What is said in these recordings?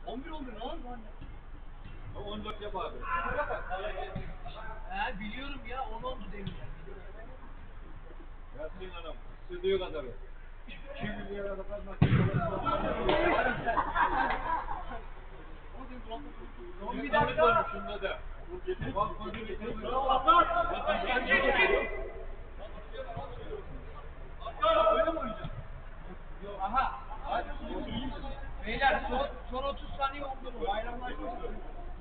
11 oldu ne oldu? 14 yap abi. He biliyorum ya 10 oldu demin. Yasin Hanım, stüdyo kadar. 200 lira kadar Son bir dakika. Şunda da. Bak koydu getirdi. Öyle mi oynayacağım? Aha. Beyler son 30 saniye oldu mu? Bayramlaşmasın.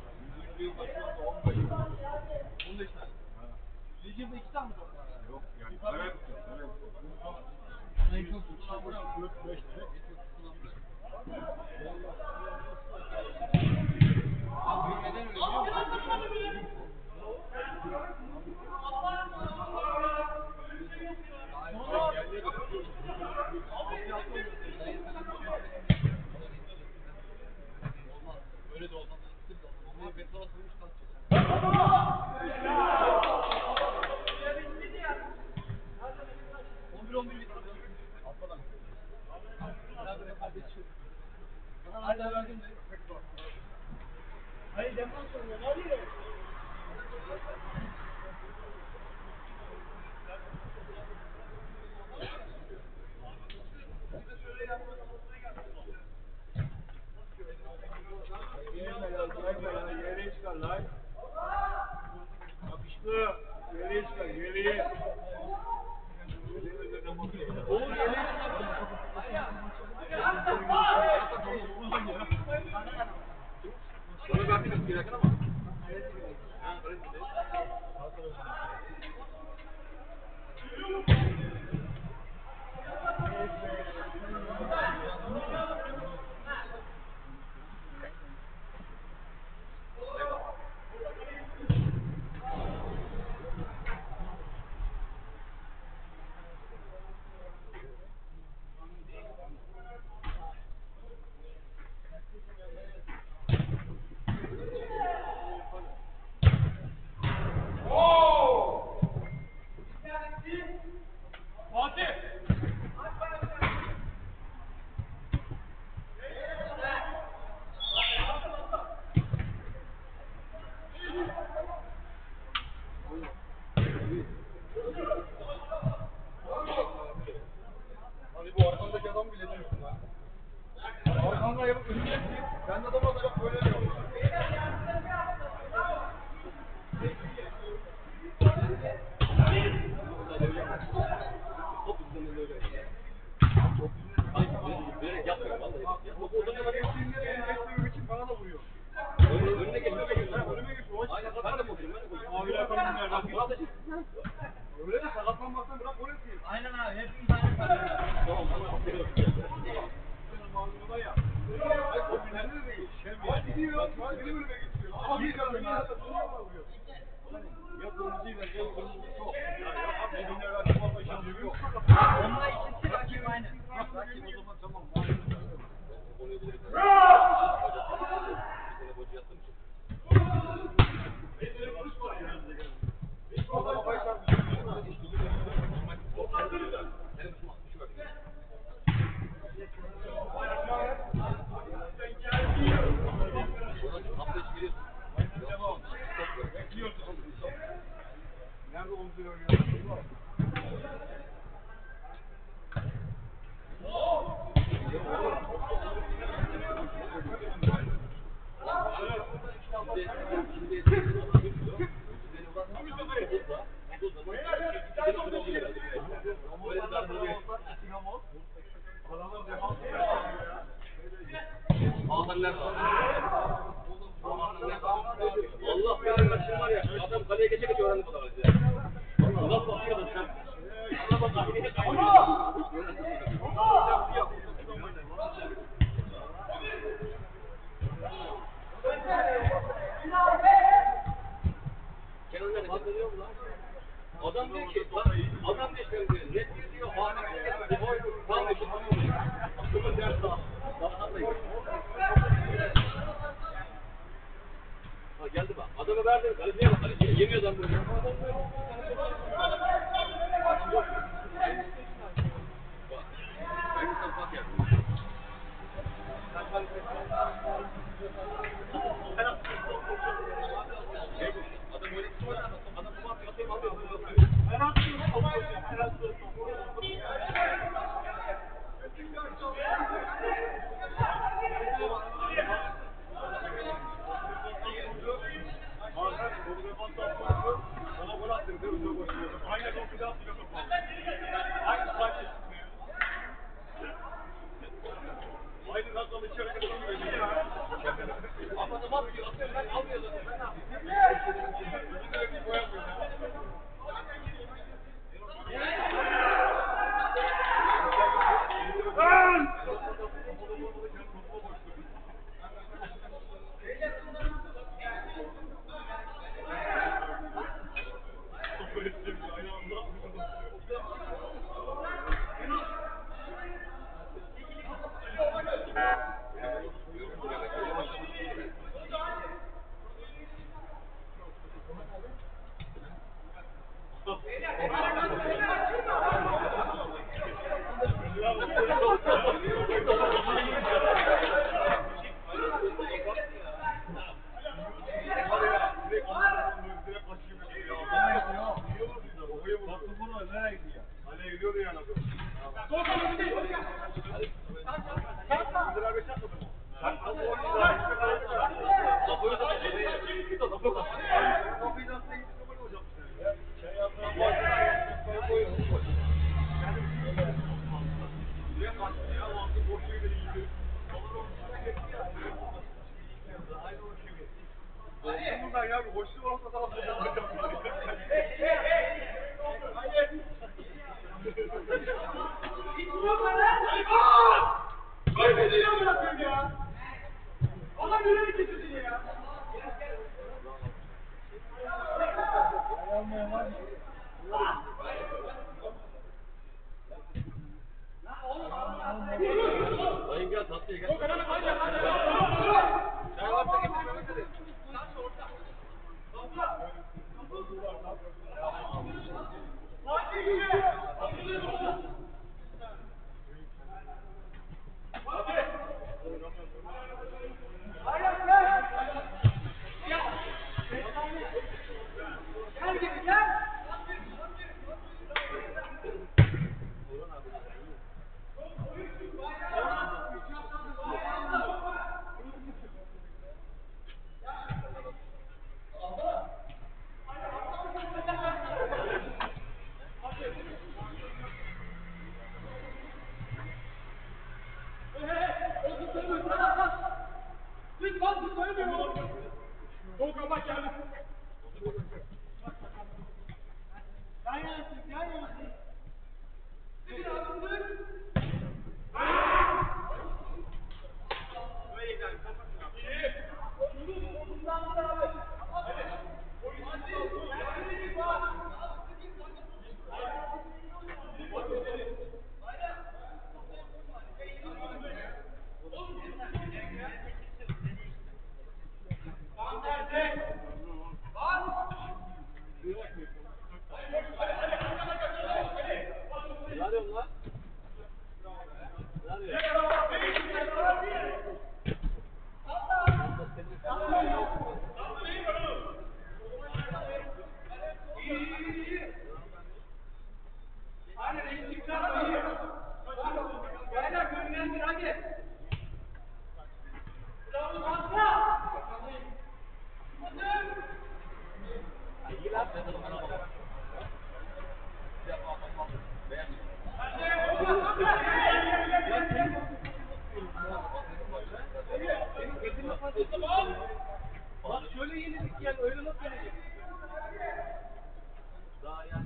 15 tane. Recep'de 2 tane top var. Yok yani. Para bitiyor. Sayı çok iyi. 4-5 tane. Neden öyle biliyor musun? Öyle de olmaz. Onları beton atılmış kalkacak. Hayır defans oynuyor. Hadi. Yere çıkar lan. Yapıştı. Yere çıkar. Yere. O yere Onu bakıyoruz girerken ama. Ha, böyle gidelim. Hadi bu arkandaki adam bile diyorsun lan. Arkanda yapıp önüne git. Ben de adama da böyle yapıyorum. Bana da vuruyor. Önüne geçiyor. Önüme geçiyor. Aynen ben de bakıyorum. Abiler falan öyle de sakatlanmaktan bırak gol eteyim. Aynen abi hepimiz aynı kadar. Tamam tamam. Mağdurda ya. Ay kombinlerde de değil. Hadi gidiyor. Hadi benim önüme geçiyor. Abi kalın ya. Ya kırmızıyla ya kırmızı çok. Ya abi benimle rakip olma şansı yok. Onunla ikisi rakip aynı. Rakip o zaman tamam. Nerede omzuyla oynuyorsun? Allah benim başım var ya, adam kaleye geçe geçe öğrendi bu kadar ya. Nasıl bakıyor da sen? Bana bak, Kenan'da ne kadar mu lan? Adam diyor ki, adam diyor ki, net diyor, Ahmet diyor, tam da şu ders daha. Ha geldi bak, adamı verdim, kaleciye bak, kaleciye, yemiyor adam bunu. Bak, ben bak ya. Aynı nasıl içeri götürmüyor. Ama da bakıyor, atıyorum ben almıyor zaten. Ben ne yapayım? Önüne bir koyamıyor. Dayım gel tatlıya gel. Çay varsa getir Mehmet Ali. Ne arıyorsun lan? Ne arıyorsun? Bak şöyle yenildik yani öyle nasıl yenildik? Daha yani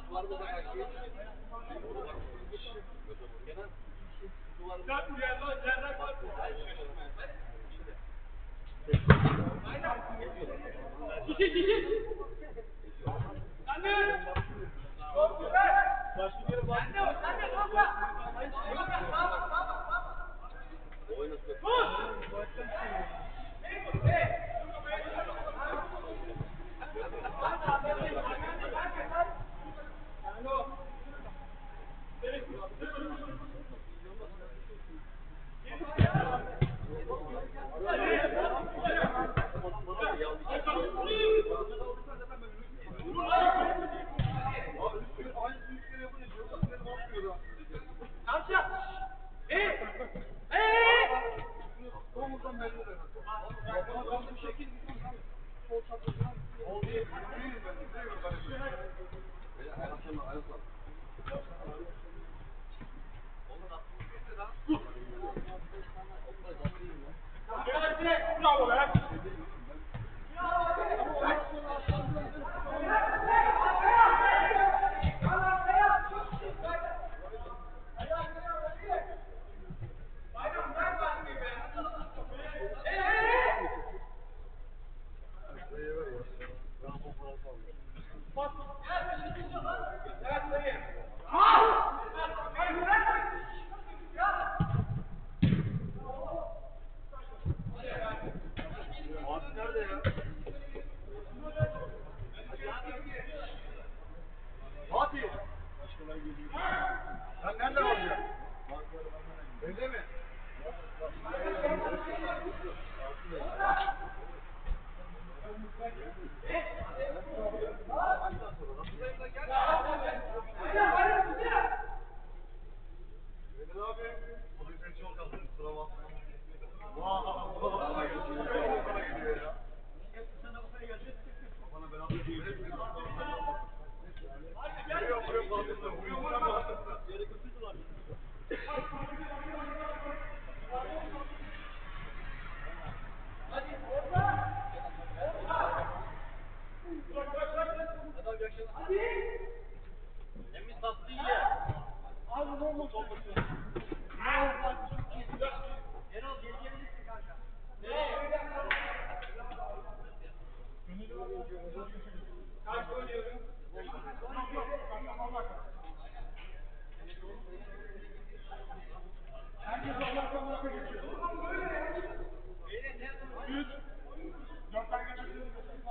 Duvarda da karşı duvar tutmuş. Gene duvarda. Sen yerden bak. Kişi. Anne. Başka bir bak. Anne kalk. Oynasın. Bravo be. Fatih. Sen nerede alacaksın? Evde mi? Emin tatlı ye. Abi ne oldu? Erol gelebilirsin kanka. Kaç oynuyorum? Herkes Allah'tan bırakı geçiyor. 3 4 tane geçiyor.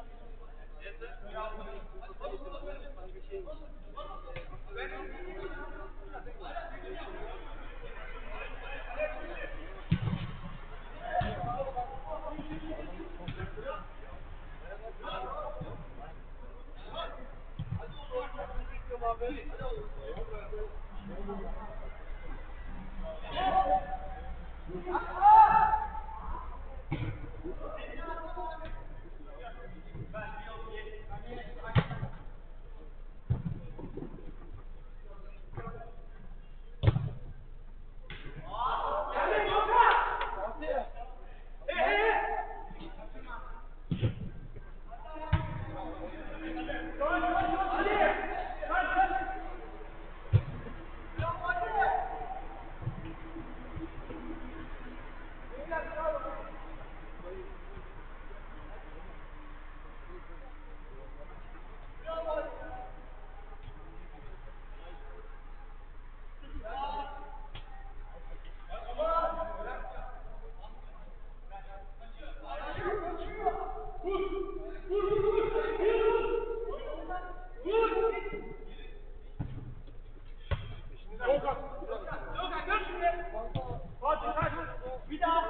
Bir daha.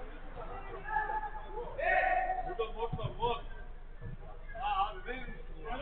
Burada bot var, bot. Abi benim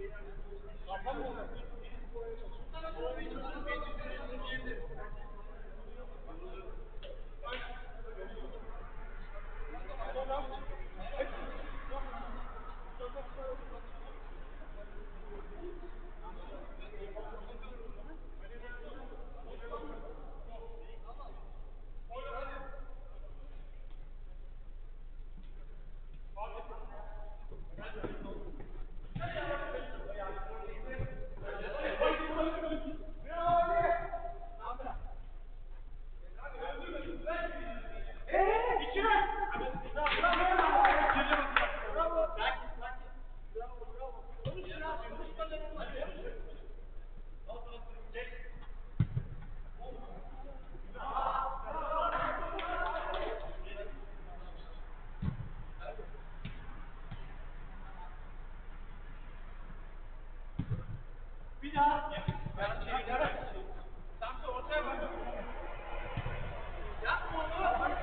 Bir daha. Tam da ortaya bak. Yapma onu.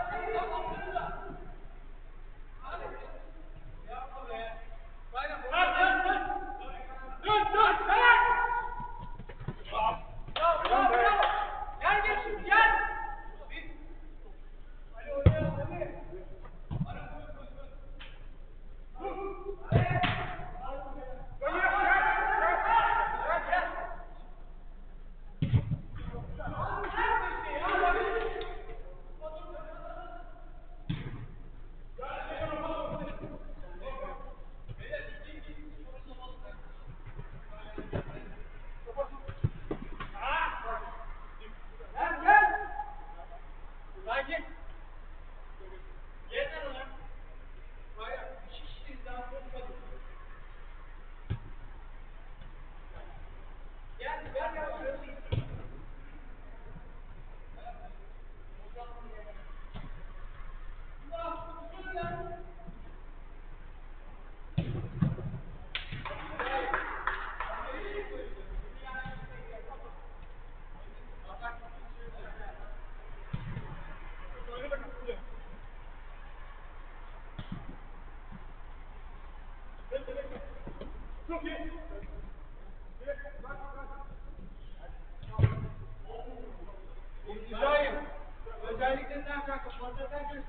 Bayram.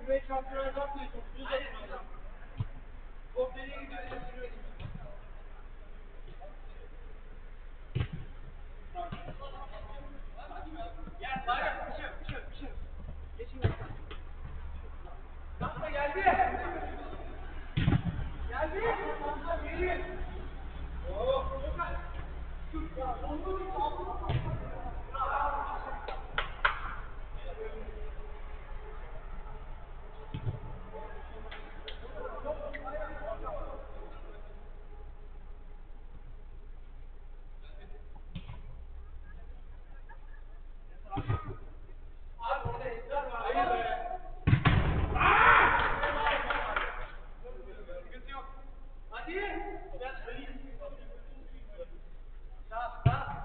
Şuraya çarptırarak atmayın. Çok düz atın. Top nereye gidiyor? Gel Tarık. Pişir. Geçin. Kanka geldi. Geri. Abi orada esrar var. Hayır be. Sıkıntı yok. Hadi. Biraz öleyim. Sağ.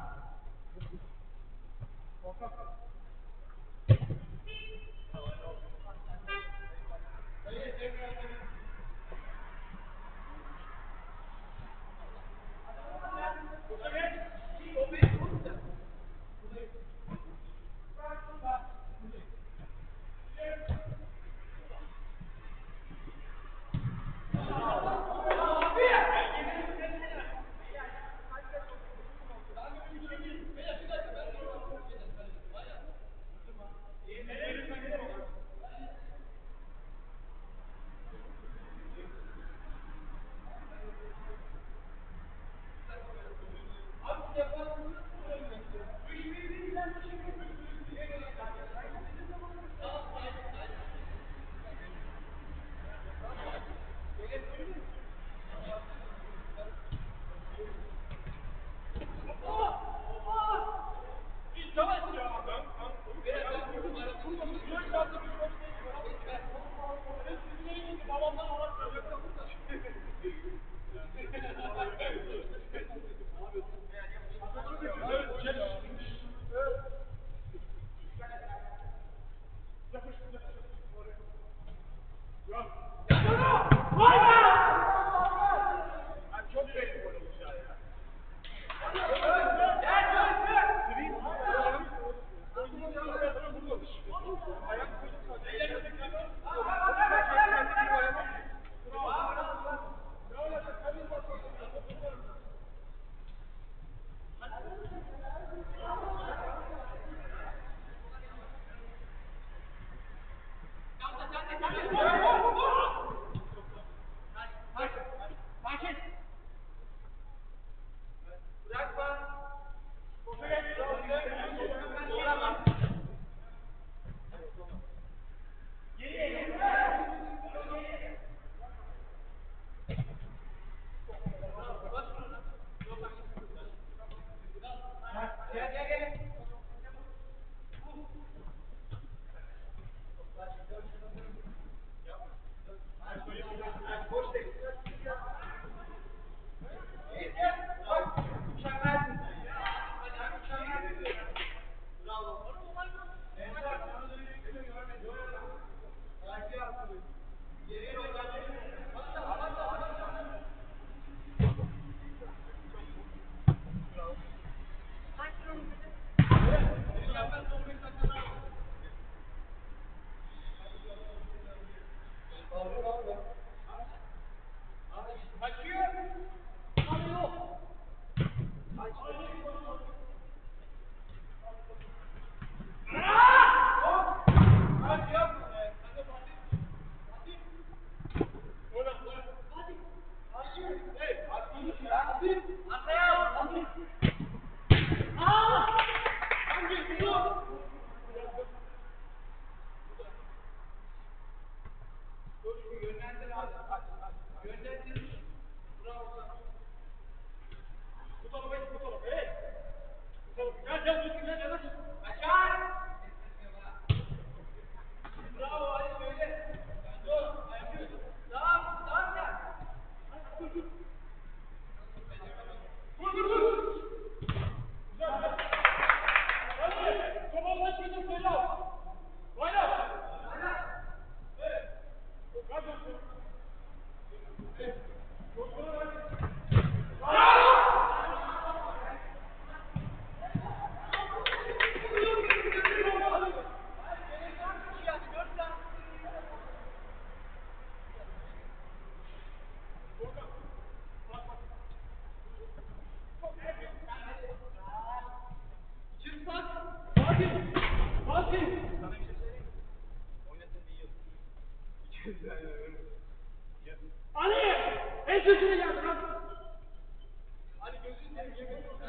Ali! En sesine geldi lan! Ali gözünü seveyim.